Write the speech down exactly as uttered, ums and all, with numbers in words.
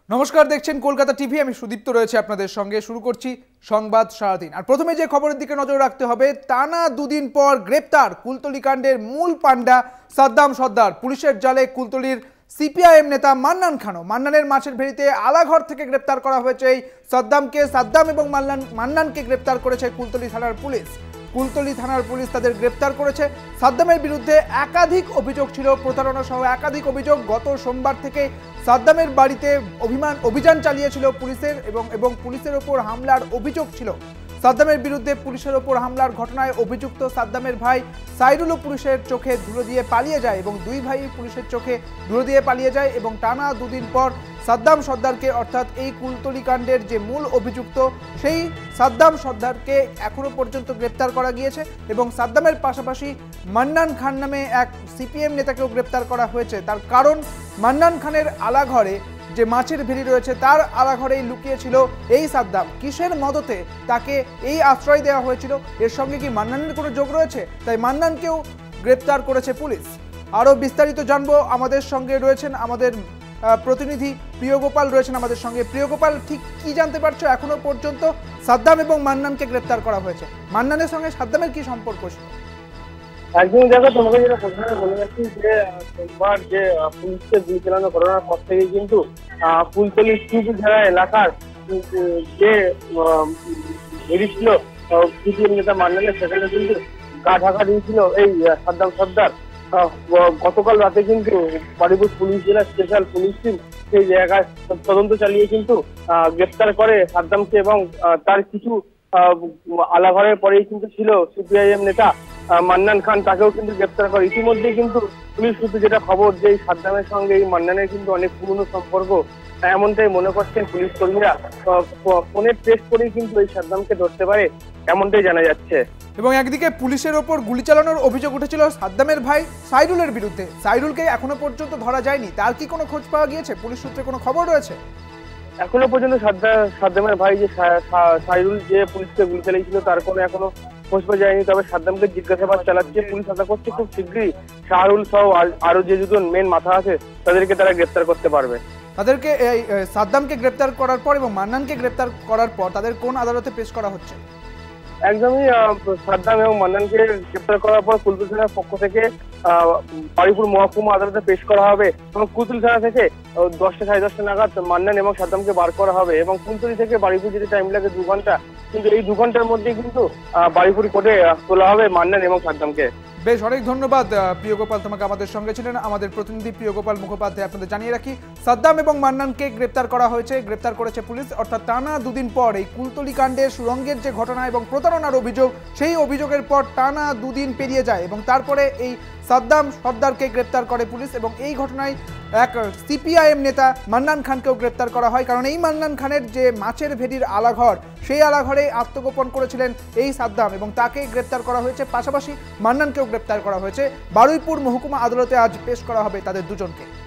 নমস্কার, দেখছেন কলকাতা টিভি। আমি সুদীপ্ত রয়েছে আপনাদের সঙ্গে। শুরু করছি সংবাদ সারাদিন। আর প্রথমে যে খবরের দিকে নজর রাখতে হবে, টানা দুদিন পর গ্রেপ্তার কুলতলি কাণ্ডের মূল পাণ্ডা সাদ্দাম সর্দার। পুলিশের জালে কুলতলির সিপিআইএম নেতা মান্নান খানও। মান্নানের মাছের ভেড়িতে আলাঘর থেকে গ্রেপ্তার করা হয়েছে এই সাদ্দামকে। সাদ্দাম এবং মান্নান মান্নানকে গ্রেপ্তার করেছে কুলতলি থানার পুলিশ। কুলতলি থানার পুলিশ তাদের গ্রেপ্তার করেছে। সাদ্দামের বিরুদ্ধে একাধিক অভিযোগ ছিল, প্রতারণা সহ একাধিক অভিযোগ। গত সোমবার থেকে সাদ্দামের বাড়িতে অভিমান অভিযান চালিয়েছিল পুলিশের এবং এবং পুলিশের ওপর হামলার অভিযোগ ছিল। সাদ্দামের বিরুদ্ধে পুলিশের ওপর হামলার ঘটনায় অভিযুক্ত সাদ্দামের ভাই সাইরুলও পুলিশের চোখে ধুলো দিয়ে পালিয়ে যায় এবং দুই ভাই পুলিশের চোখে ধুলো দিয়ে পালিয়ে যায় এবং টানা দুদিন পর সাদ্দাম সর্দারকে, অর্থাৎ এই কুলতলি কাণ্ডের যে মূল অভিযুক্ত সেই সাদ্দাম সর্দারকে এখনো পর্যন্ত গ্রেপ্তার করা গিয়েছে এবং সাদ্দামের পাশাপাশি মান্নান খান নামে এক সিপিএম নেতাকেও গ্রেপ্তার করা হয়েছে। তার কারণ, মান্নান খানের আলাঘরে যে মাছের ভেড়ি রয়েছে তার আলাঘরেই লুকিয়েছিল এই সাদ্দাম। কিসের মদতে তাকে এই আশ্রয় দেওয়া হয়েছিল, এর সঙ্গে কি মান্নানের কোনো যোগ রয়েছে? তাই মান্নানকেও গ্রেপ্তার করেছে পুলিশ। আরও বিস্তারিত জানবো, আমাদের সঙ্গে রয়েছেন আমাদের প্রতিনিধি প্রিয়গোপাল রয়েছেন আমাদের সঙ্গে। প্রিয়গোপাল, ঠিক কি জানতে পারছো এখনো পর্যন্ত? সাদ্দাম এবং মান্নানকে গ্রেপ্তার করা হয়েছে, মান্নানের সঙ্গে সাদ্দামের কি সম্পর্ক ছিল? একদম দেখো, তোমাকে যেটা প্রথমে বলে যাচ্ছি যে সোমবার যে পুলিশকে গুলি চালানোর ঘটনার পর থেকে কিন্তু কুলতলি শিবঝাড়া এলাকার যে ভেড়ি ছিল সিপিএম নেতা মান্নানের, সেখানে কিন্তু গা ঢাকা দিয়েছিল এই সাদ্দাম সর্দার। গতকাল রাতে কিন্তু বারুইপুর পুলিশ জেলার স্পেশাল পুলিশ টিম সেই জায়গায় তদন্ত চালিয়ে কিন্তু গ্রেপ্তার করে সাদ্দামকে এবং তার কিছু আলাঘরের পরেই কিন্তু ছিল সিপিআইএম নেতা মান্নান খান, তাকেও কিন্তু গ্রেপ্তার করে। ইতিমধ্যে কিন্তু পুলিশ সূত্রে যেটা খবর যে এই সাদ্দামের সঙ্গে এই মান্নানের কিন্তু অনেক পুরনো সম্পর্ক, এমনটাই মনে করছেন পুলিশ কর্মীরা। ফোনের টেস্ট করেই কিন্তু এই সাদ্দামকে ধরতে পারে, এমনটাই জানা যাচ্ছে। এবং একদিকে পুলিশের ওপর গুলি চালানোর অভিযোগ উঠেছিল সাদ্দামের ভাই সাইরুলের বিরুদ্ধে। সাইরুলকে এখনো পর্যন্ত ধরা যায়নি, তার কি কোনো খোঁজ পাওয়া গিয়েছে? পুলিশ সূত্রে কোনো খবর রয়েছে? এখনো পর্যন্ত সাদ্দামের ভাই যে সাইরুল যে পুলিশকে গুলি চালিয়েছিল তার কোনো এখনো খোঁজ পাওয়া যায়নি। তবে সাদ্দামকে জিজ্ঞাসাবাদ চালাচ্ছে পুলিশ। আশা করছে খুব শীঘ্রই শাহরুল সহ আরো যে দুজন মেন মাথা আছে তাদেরকে তারা গ্রেপ্তার করতে পারবে। তাদেরকে এই সাদ্দামকে গ্রেপ্তার করার পর এবং মান্নানকে গ্রেপ্তার করার পর তাদের কোন আদালতে পেশ করা হচ্ছে? একদমই সাদ্দাম এবং মান্নানকে গ্রেপ্তার করার পর কুলতলি থানার পক্ষ থেকে বারুইপুর মহকুমা আদালতে পেশ করা হবে এবং কুলতলি থানা থেকে দশটা সাড়ে দশটা নাগাদ মান্নান এবং সাদ্দামকে বার করা হবে এবং কুলতলি থেকে বারুইপুর যেতে টাইম লাগে দু ঘন্টা, কিন্তু এই দু ঘন্টার মধ্যে কিন্তু বারুইপুর কোর্টে তোলা হবে মান্নান এবং সাদ্দামকে। বেশ, অনেক ধন্যবাদ প্রিয়গোপাল, তোমাকে। আমাদের সঙ্গে ছিলেন আমাদের প্রতিনিধি প্রিয়গোপাল মুখোপাধ্যায়। আপনাদের জানিয়ে রাখি, সাদ্দাম এবং মান্নানকে গ্রেপ্তার করা হয়েছে, গ্রেপ্তার করেছে পুলিশ। অর্থাৎ টানা দুদিন পর এই কুলতলি কাণ্ডের সুরঙ্গের যে ঘটনা এবং প্রতারণার অভিযোগ, সেই অভিযোগের পর টানা দুদিন পেরিয়ে যায় এবং তারপরে এই সাদ্দাম সর্দারকে গ্রেপ্তার করে পুলিশ এবং এই ঘটনায় এক সিপিআইএম নেতা মান্নান খানকেও গ্রেপ্তার করা হয়। কারণ এই মান্নান খানের যে মাছের ভেড়ির আলাঘর, সেই আলাঘরে আত্মগোপন করেছিলেন এই সাদ্দাম এবং তাকে গ্রেপ্তার করা হয়েছে। পাশাপাশি মান্নানকেও গ্রেপ্তার করা হয়েছে। বারুইপুর মহকুমা আদালতে আজ পেশ করা হবে তাদের দুজনকে।